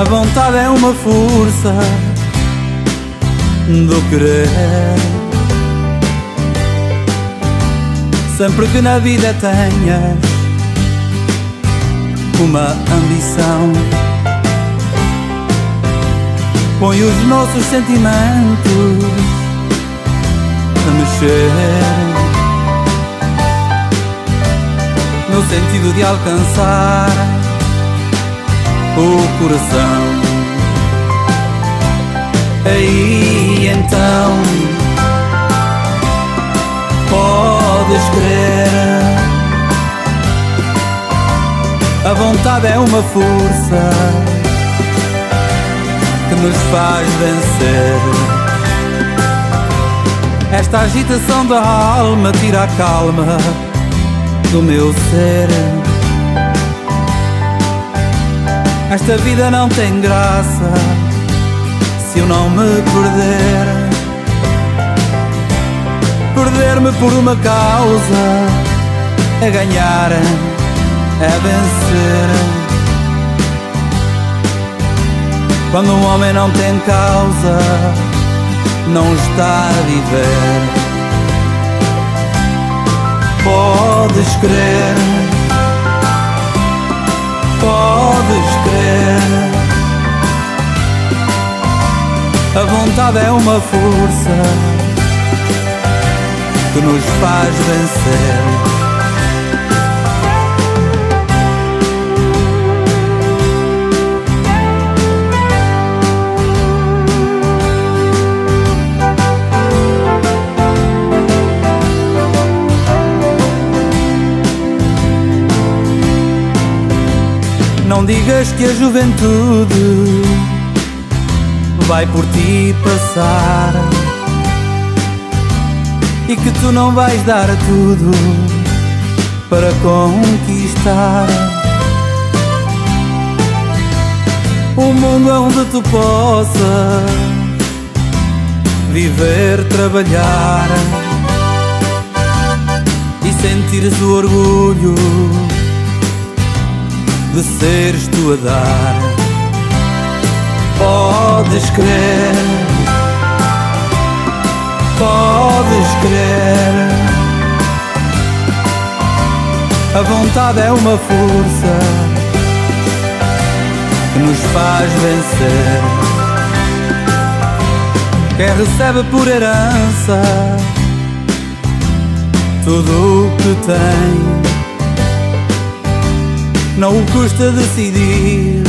A vontade é uma força do querer. Sempre que na vida tenhas uma ambição, põe os nossos sentimentos a mexer, no sentido de alcançar o coração. Aí então podes crer, a vontade é uma força que nos faz vencer. Esta agitação da alma tira a calma do meu ser. Esta vida não tem graça se eu não me perder. Perder-me por uma causa é ganhar, é vencer. Quando um homem não tem causa, não está a viver. Podes crer, podes crer, a vontade é uma força que nos faz vencer. Não digas que a juventude vai por ti passar e que tu não vais dar tudo para conquistar o mundo onde tu possas viver, trabalhar e sentires o orgulho de seres tu a dar. Podes crer, podes crer, a vontade é uma força que nos faz vencer. Quem recebe por herança tudo o que tem, não o custa decidir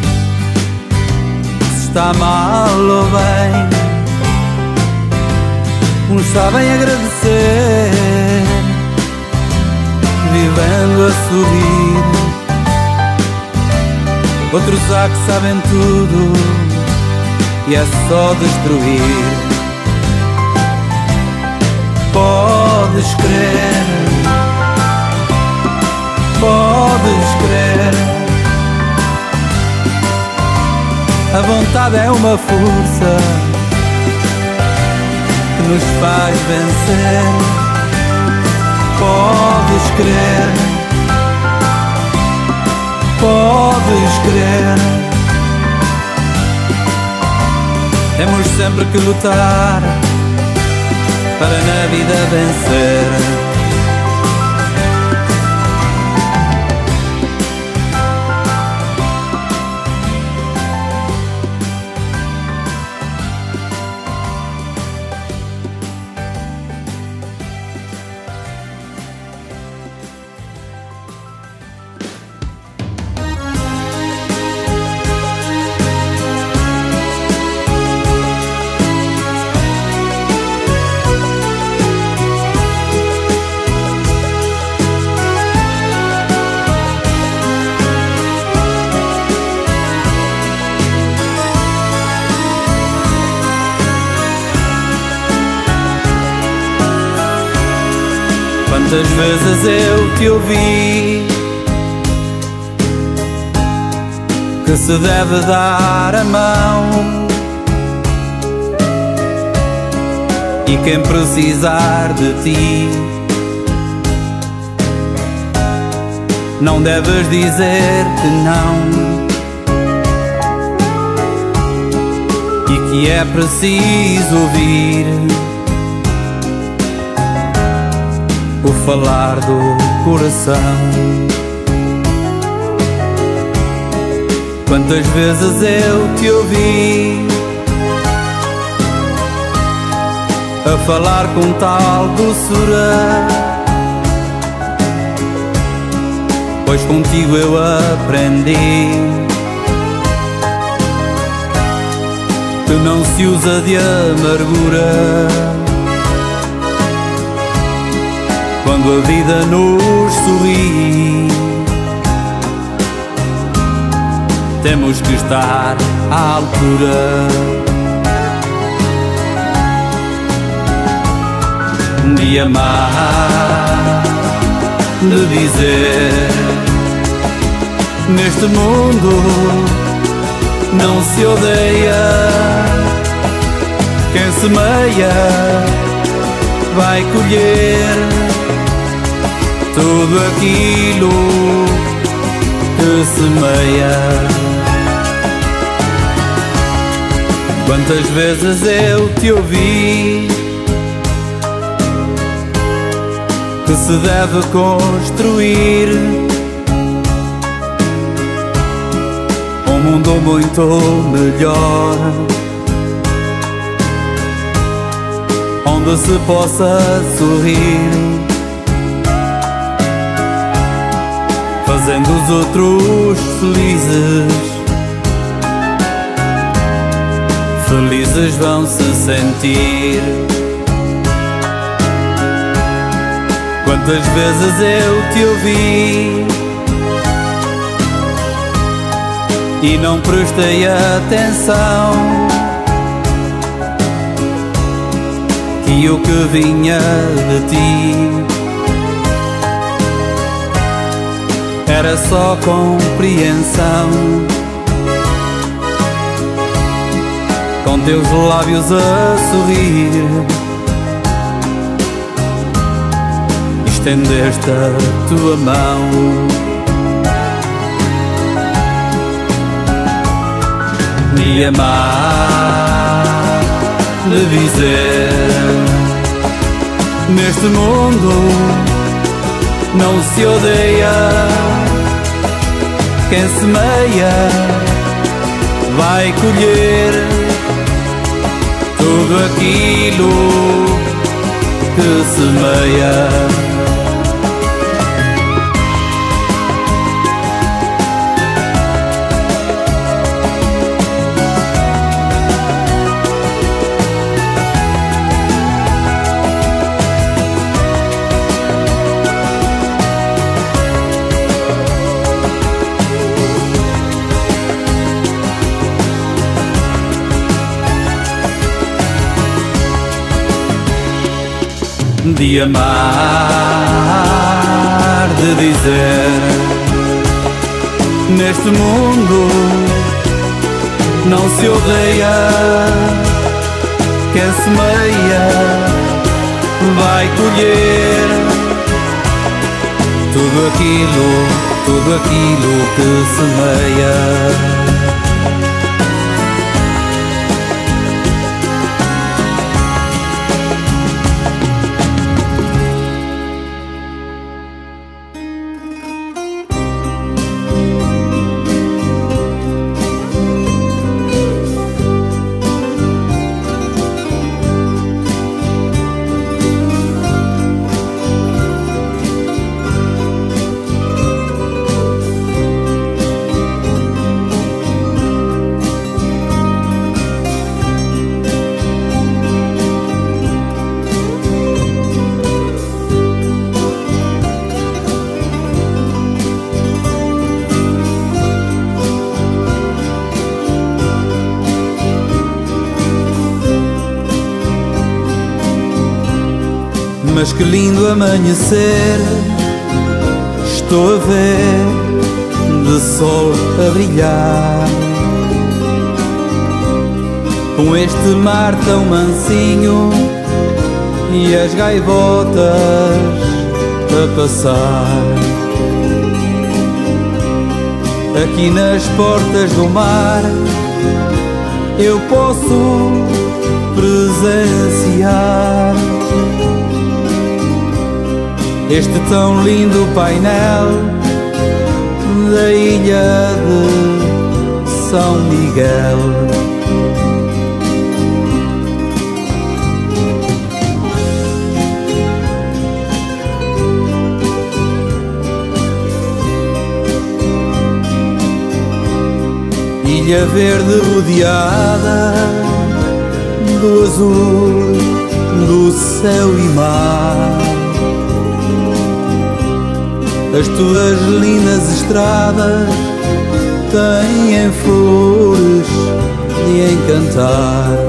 se está mal ou bem. Uns sabem agradecer, vivendo a sorrir. Outros há que sabem tudo e é só destruir. Podes crer, podes crer, a vontade é uma força que nos faz vencer. Podes crer, podes crer, temos sempre que lutar para na vida vencer. Quantas vezes eu te ouvi que se deve dar a mão, e quem precisar de ti não deves dizer que não. e é preciso ouvir o falar do coração. Quantas vezes eu te ouvi a falar com tal doçura, pois contigo eu aprendi que não se usa de amargura quando a vida nos sorri. Temos que estar à altura de amar, de dizer: neste mundo não se odeia, quem semeia vai colher tudo aquilo que semeia. Quantas vezes eu te ouvi que se deve construir um mundo muito melhor, onde se possa sorrir, fazendo os outros felizes. Felizes vão se sentir. Quantas vezes eu te ouvi e não prestei atenção que o que vinha de ti era só compreensão, com teus lábios a sorrir, estendeste a tua mão. De amar, de dizer: neste mundo não se odeia, quem semeia vai colher tudo aquilo que semeia. De amar, de dizer: neste mundo não se odeia, quem semeia vai colher tudo aquilo que semeia. Mas que lindo amanhecer estou a ver, de sol a brilhar, com este mar tão mansinho e as gaivotas a passar. Aqui nas portas do mar eu posso presenciar este tão lindo painel da ilha de São Miguel. Ilha verde rodeada do azul do céu e mar, as tuas lindas estradas têm flores de encantar,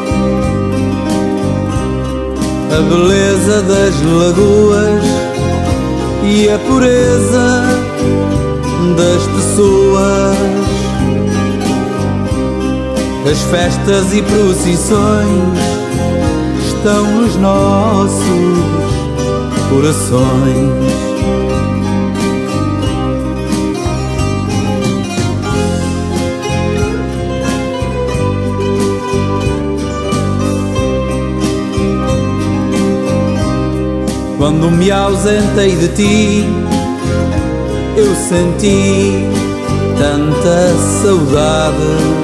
a beleza das lagoas e a pureza das pessoas, as festas e procissões estão nos nossos corações. Quando me ausentei de ti, eu senti tanta saudade.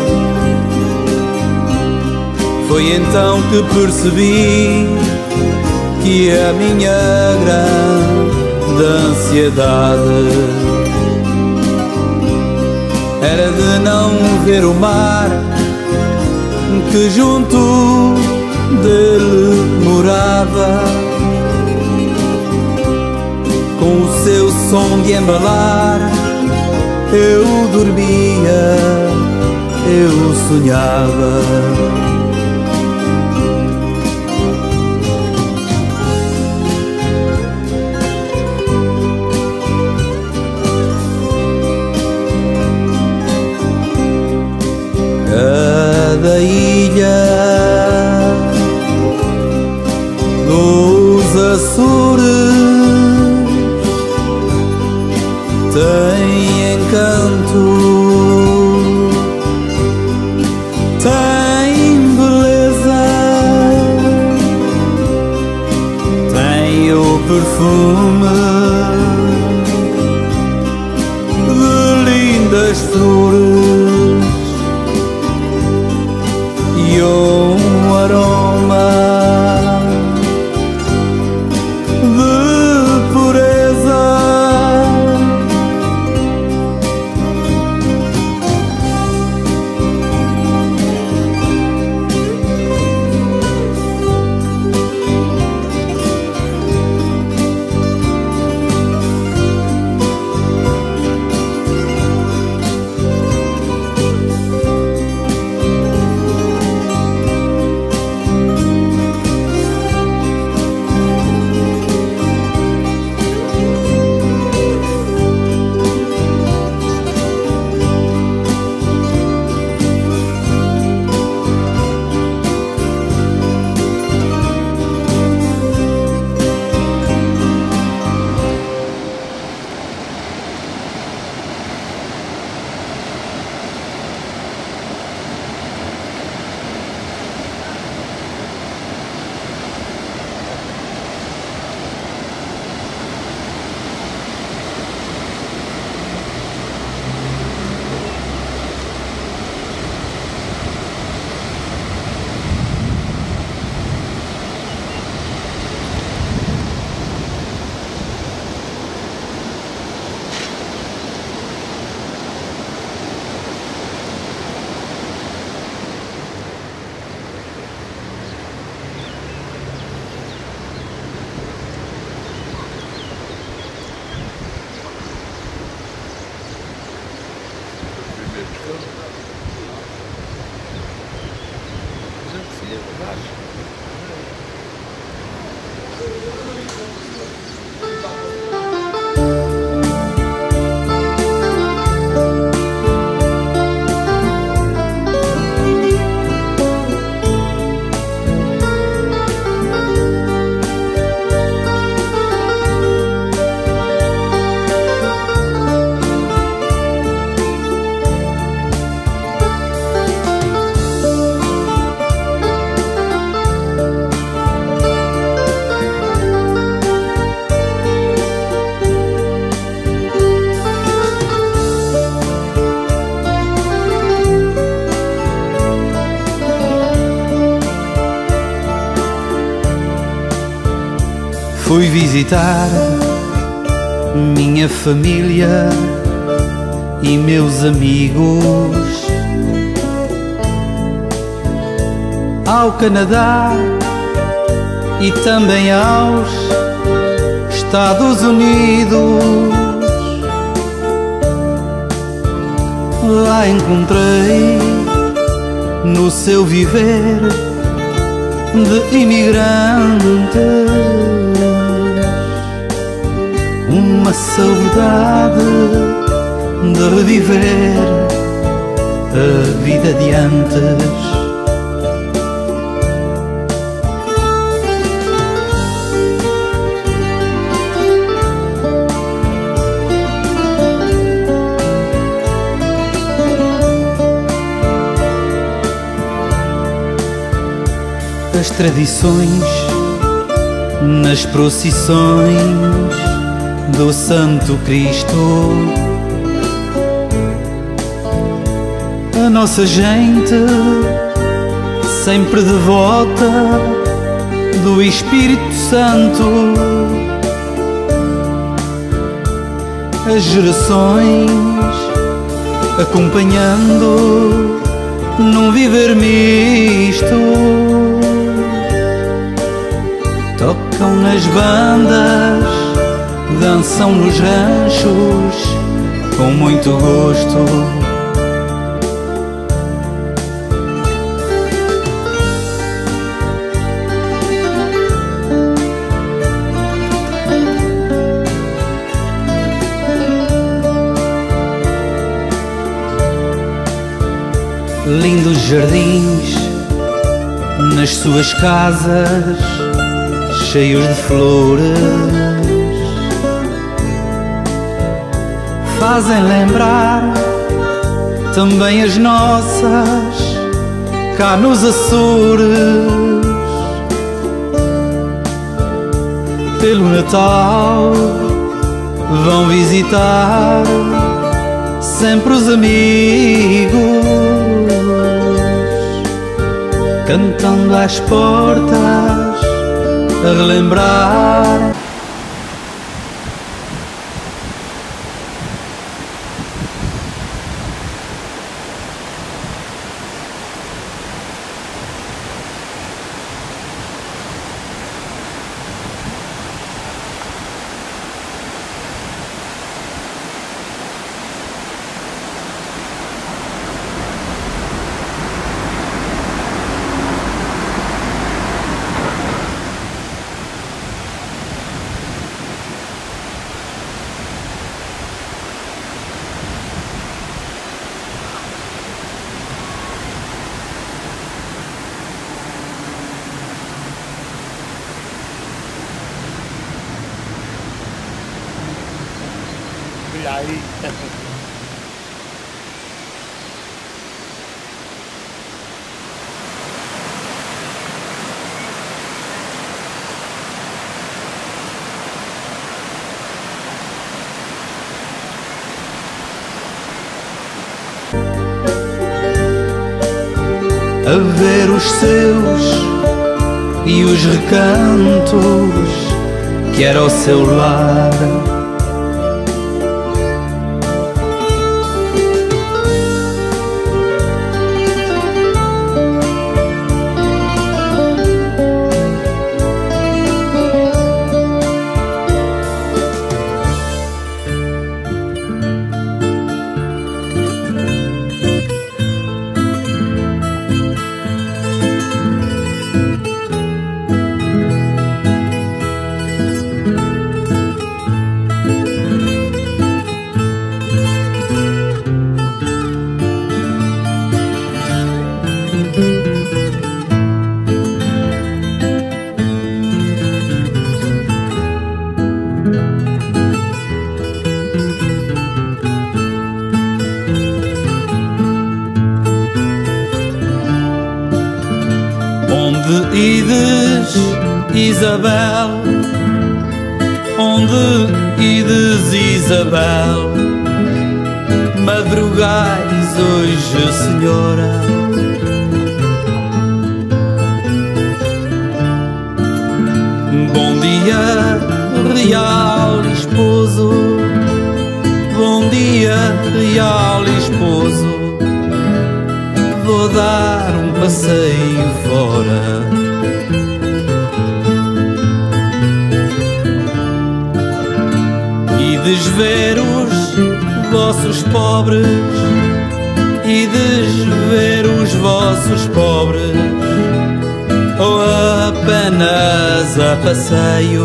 Foi então que percebi que a minha grande ansiedade era de não ver o mar que junto dele morava, com o seu som de embalar. Eu dormia, eu sonhava. Cada ilha dos Açores tem encanto, tem beleza, tem o perfume de lindas flores e um aroma de pureza. Fui visitar minha família e meus amigos ao Canadá e também aos Estados Unidos. Lá encontrei no seu viver de imigrantes uma saudade de reviver a vida de antes. As tradições nas procissões do Santo Cristo, a nossa gente sempre devota do Espírito Santo, as gerações acompanhando num viver misto. Tocam nas bandas, dançam nos ranchos com muito gosto. Lindos jardins nas suas casas, cheios de flores, fazem lembrar também as nossas cá nos Açores. Pelo Natal vão visitar sempre os amigos, cantando às portas a relembrar. Aí. A ver os seus e os recantos que era o seu lar. Onde ides, Isabel? Onde ides, Isabel? Madrugais hoje, senhora. Bom dia, real esposo, bom dia, real esposo. Vou dar um passeio fora. Ides ver os vossos pobres, ides ver os vossos pobres, ou apenas a passeio.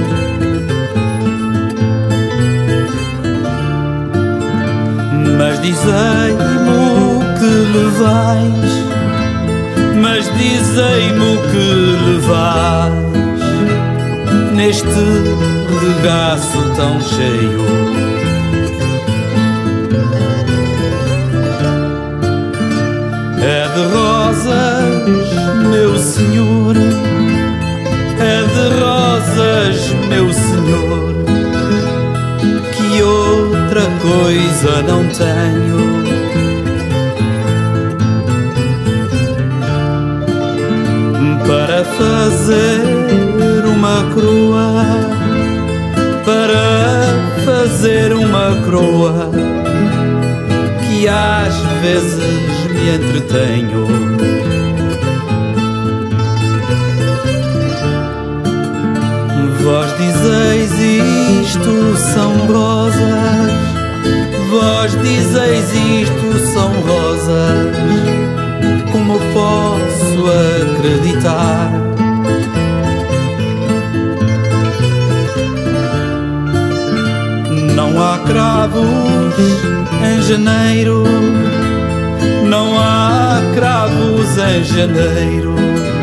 Mas dizei-me o que levais, mas dizei-me o que levais neste regaço tão cheio. É de rosas, meu senhor, é de rosas, meu senhor, que outra coisa não tenho. Para fazer uma coroa, para fazer uma coroa, que às vezes me entretenho. Vós dizeis isto são rosas, vós dizeis isto são rosas, como posso acreditar? Não há cravos em janeiro, não há cravos em janeiro,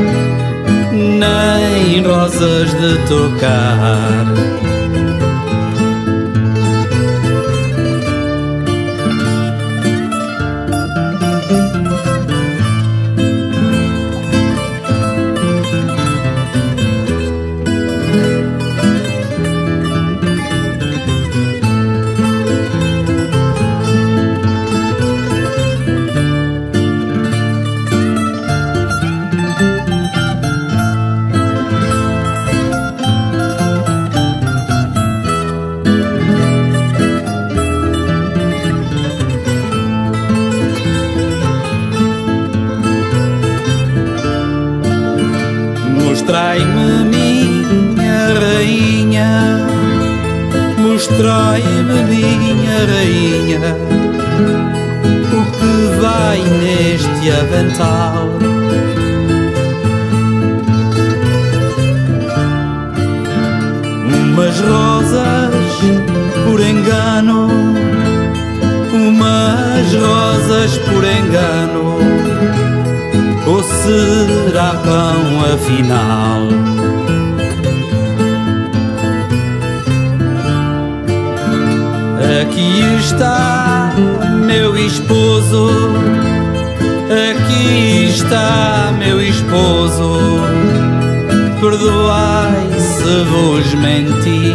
nem rosas de tocar. Mostrai-me, minha rainha, mostrai-me, minha rainha, o que vai neste avental. Umas rosas por engano, umas rosas por engano, ou será pão afinal? Aqui está meu esposo, aqui está meu esposo, perdoai se vos menti.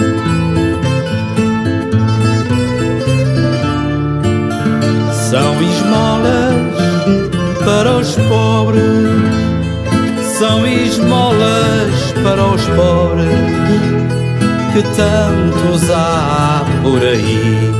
São esmolas para os pobres, são esmolas para os pobres, que tantos há por aí.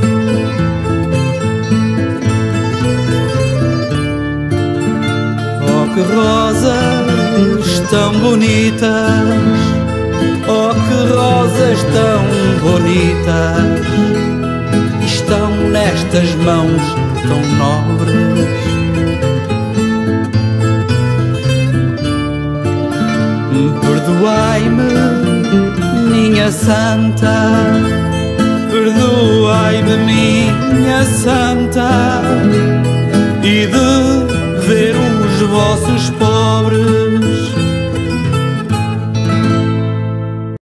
Oh, que rosas tão bonitas, oh, que rosas tão bonitas, estão nestas mãos tão nobres. Perdoai-me, minha santa, perdoai-me, minha santa, e de ver os vossos pobres